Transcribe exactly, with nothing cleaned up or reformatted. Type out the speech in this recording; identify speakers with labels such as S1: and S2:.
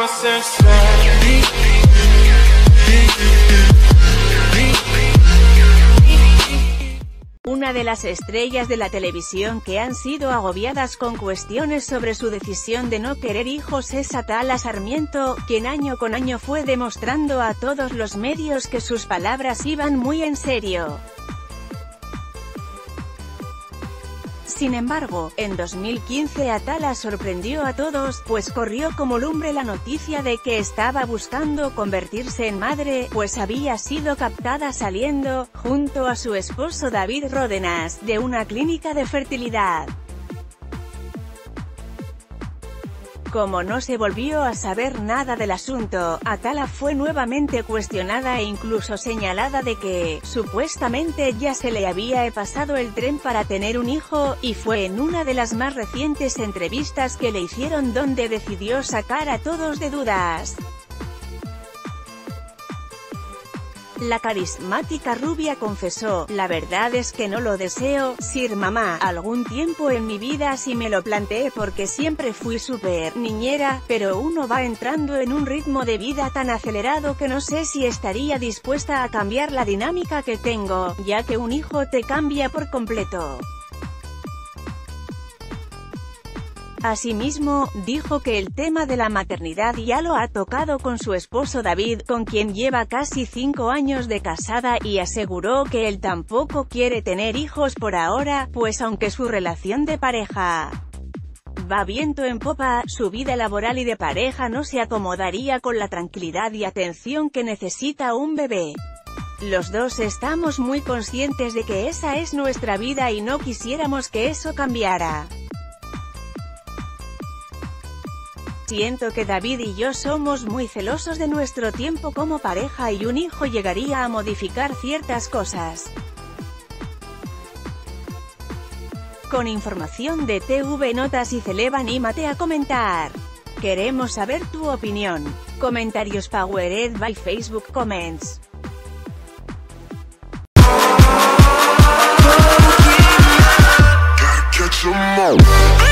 S1: Una de las estrellas de la televisión que han sido agobiadas con cuestiones sobre su decisión de no querer hijos es Atala Sarmiento, quien año con año fue demostrando a todos los medios que sus palabras iban muy en serio. Sin embargo, en dos mil quince Atala sorprendió a todos, pues corrió como lumbre la noticia de que estaba buscando convertirse en madre, pues había sido captada saliendo, junto a su esposo David Ródenas, de una clínica de fertilidad. Como no se volvió a saber nada del asunto, Atala fue nuevamente cuestionada e incluso señalada de que, supuestamente ya se le había pasado el tren para tener un hijo, y fue en una de las más recientes entrevistas que le hicieron donde decidió sacar a todos de dudas. La carismática rubia confesó: "La verdad es que no lo deseo, Sir mamá. Algún tiempo en mi vida sí me lo planteé porque siempre fui súper niñera, pero uno va entrando en un ritmo de vida tan acelerado que no sé si estaría dispuesta a cambiar la dinámica que tengo, ya que un hijo te cambia por completo". Asimismo, dijo que el tema de la maternidad ya lo ha tocado con su esposo David, con quien lleva casi cinco años de casada, y aseguró que él tampoco quiere tener hijos por ahora, pues aunque su relación de pareja va viento en popa, su vida laboral y de pareja no se acomodaría con la tranquilidad y atención que necesita un bebé. Los dos estamos muy conscientes de que esa es nuestra vida y no quisiéramos que eso cambiara. Siento que David y yo somos muy celosos de nuestro tiempo como pareja y un hijo llegaría a modificar ciertas cosas. Con información de T V Notas y Celeb, anímate a comentar. Queremos saber tu opinión. Comentarios powered by Facebook Comments.
S2: Gotta catch 'em all.